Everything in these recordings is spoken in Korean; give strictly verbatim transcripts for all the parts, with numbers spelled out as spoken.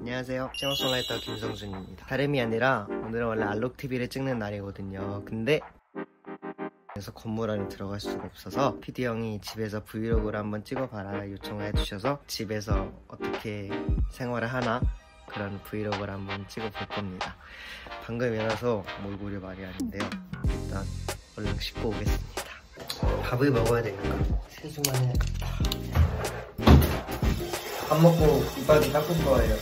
안녕하세요, 싱어송라이터 김성준입니다. 다름이 아니라 오늘은 원래 알록티비를 찍는 날이거든요. 근데 그래서 건물 안에 들어갈 수가 없어서 피디 형이 집에서 브이로그를 한번 찍어봐라 요청을 해주셔서 집에서 어떻게 생활을 하나 그런 브이로그를 한번 찍어볼 겁니다. 방금 일어나서 몰골이 말이 아닌데요. 일단 얼른 씻고 오겠습니다. 밥을 먹어야 되니까 세수만 해야겠다. 밥 먹고 이빨이 닦을 거예요.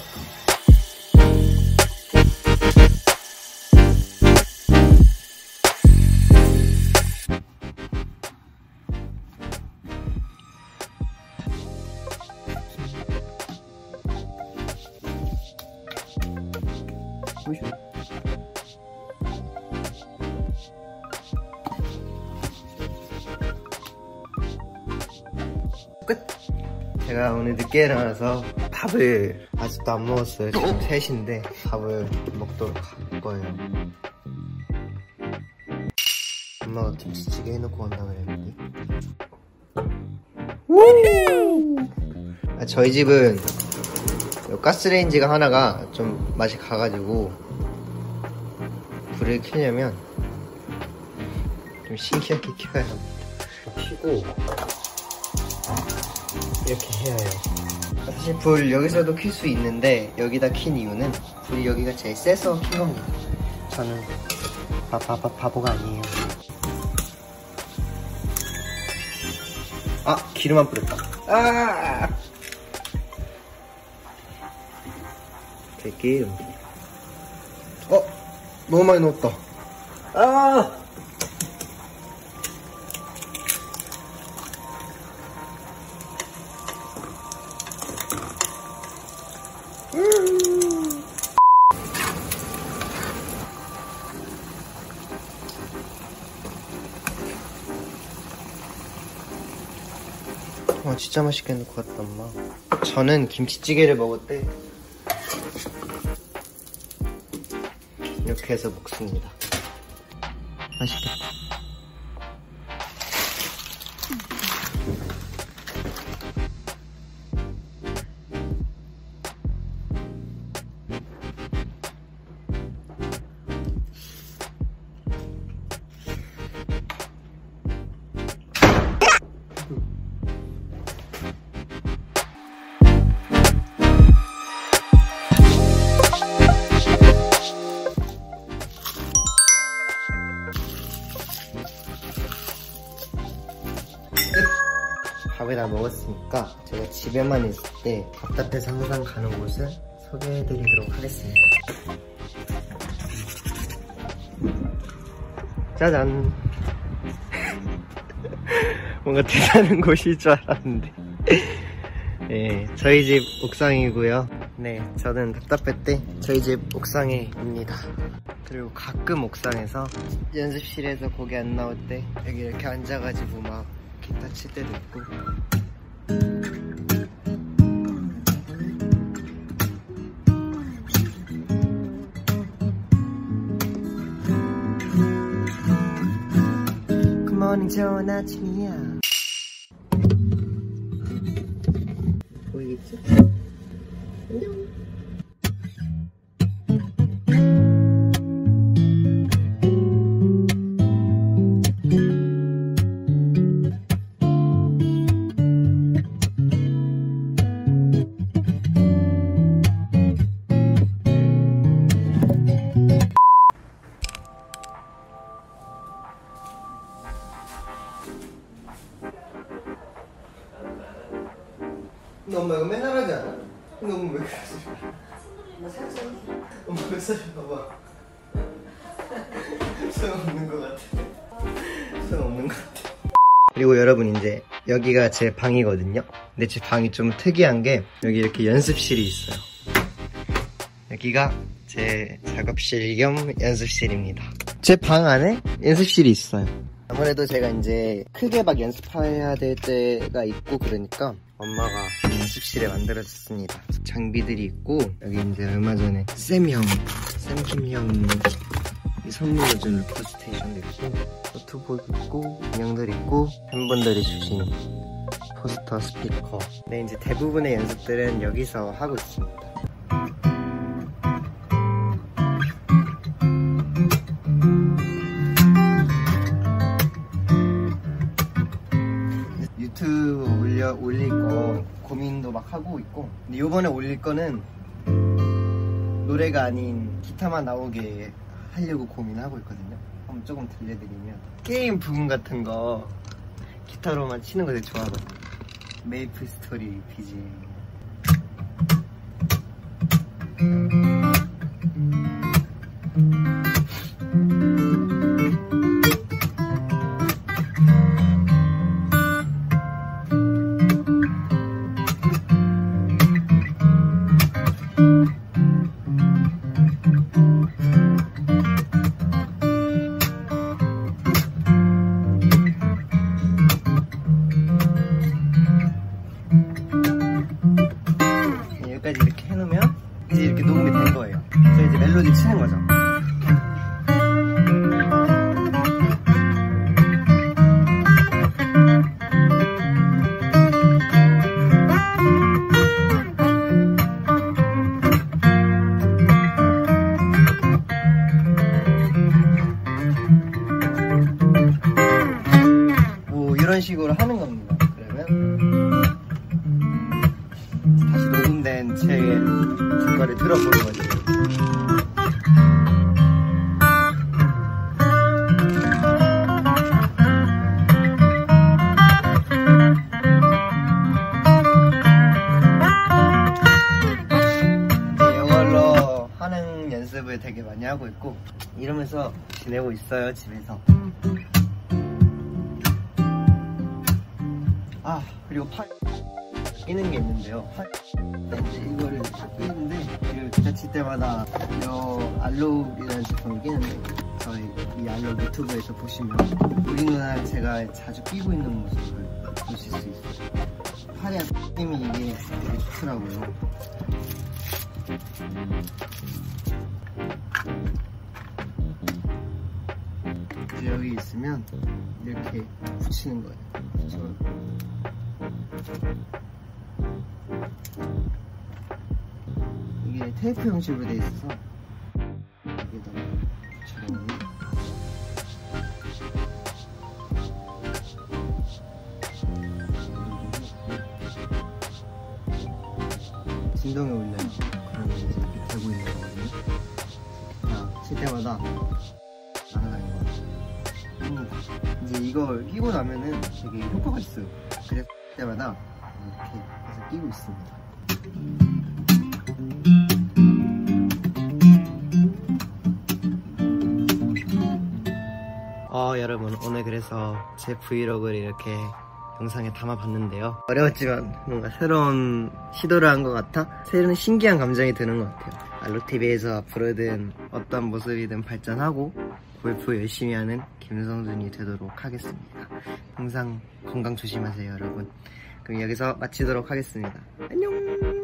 끝! 제가 오늘 늦게 일어나서 밥을 아직도 안 먹었어요. 지금 셋인데 밥을 먹도록 할 거예요. 엄마가 김치찌개 해놓고 간다 그랬는데. 아, 저희 집은 가스레인지가 하나가 좀 맛이 가가지고 불을 켜려면 좀 신기하게 켜야 합니다. 켜고 이렇게 해야 해요. 사실 불 여기서도 켤 수 있는데 여기다 킨 이유는 불이 여기가 제일 세서 킨 겁니다. 저는 바, 바, 바, 바보가 아니에요. 아! 기름 안 뿌렸다. 아! 들기름. 어! 너무 많이 넣었다. 아! 와, 진짜 맛있게 넣고 왔다 엄마. 저는 김치찌개를 먹을 때 이렇게 해서 먹습니다. 맛있겠다. 밥을 다 먹었으니까 제가 집에만 있을 때 답답해서 항상 가는 곳을 소개해드리도록 하겠습니다. 짜잔. 뭔가 대단한 곳일 줄 알았는데 네, 저희 집 옥상이고요. 네, 저는 답답할 때 저희 집 옥상에입니다. 그리고 가끔 옥상에서 연습실에서 곡이 안 나올 때 여기 이렇게 앉아가지고 막 기타 칠 때도 있고. 굿모닝, 좋은 아침이야. 보이겠지? 안녕. 너 엄마 이거 맨날 하지 않아? 너 엄마 왜 그러지? 나 살짝 엄마 몇 살이야? 봐봐. 소용없는 것 같아. 소용없는 것 같아. 그리고 여러분, 이제 여기가 제 방이거든요. 근데 제 방이 좀 특이한 게 여기 이렇게 연습실이 있어요. 여기가 제 작업실 겸 연습실입니다. 제 방 안에 연습실이 있어요. 아무래도 제가 이제 크게 막 연습해야 될 때가 있고 그러니까 엄마가 연습실에 만들어줬습니다. 장비들이 있고 여기 이제 얼마 전에 쌤 형, 쌤킴 형이 선물로 준 루프 스테이션도 있고 노트북 있고 인형들 있고 팬분들이 주신 포스터, 스피커. 네, 이제 대부분의 연습들은 여기서 하고 있습니다. 있고, 근데 요번에 올릴 거는 노래가 아닌 기타만 나오게 하려고 고민하고 있거든요. 한번 조금 들려드리면, 게임 부분 같은 거 기타로만 치는 거 되게 좋아하거든요. 메이플 스토리 비지엠. 여기까지 이렇게 해놓으면 이제 이렇게 녹음이 된 거예요. 그래서 이제 멜로디 치는 거죠. 뭐 이런 식으로 하는 겁니다. 그러면 다시 녹음된 제 거를 들어보는 거죠. 이걸로 하는 연습을 되게 많이 하고 있고, 이러면서 지내고 있어요, 집에서. 아, 그리고 팔 끼는 게 있는데요. 팔 이제 이거를 끼는데, 이걸 기타 칠 때마다 이 알록이라는 제품을 끼는데, 저희 이 알록 유튜브에서 보시면 우리 누나랑 제가 자주 끼고 있는 모습을 보실 수 있어요. 팔의 힘이 이게 되게 좋더라고요. 이제 여기 있으면 이렇게 붙이는 거예요. 그래서 이게 테이프 형식으로 돼 있어서 여기다가 조용히 진동이 울려요. 그러면 이제 이렇게 되고 있는 거거든요. 자, 칠 때마다 날아가는 거 합니다. 이제 이걸 끼고 나면은 되게 효과가 있어요. 그래서 칠 때마다 이렇게 해서 끼고 있습니다. 어, 여러분, 오늘 그래서 제 브이로그를 이렇게 영상에 담아봤는데요. 어려웠지만 뭔가 새로운 시도를 한 것 같아 새로운 신기한 감정이 드는 것 같아요. 알록티비에서 앞으로든 어떤 모습이든 발전하고 골프 열심히 하는 김성준이 되도록 하겠습니다. 항상 건강 조심하세요, 여러분. 그럼 여기서 마치도록 하겠습니다. 안녕.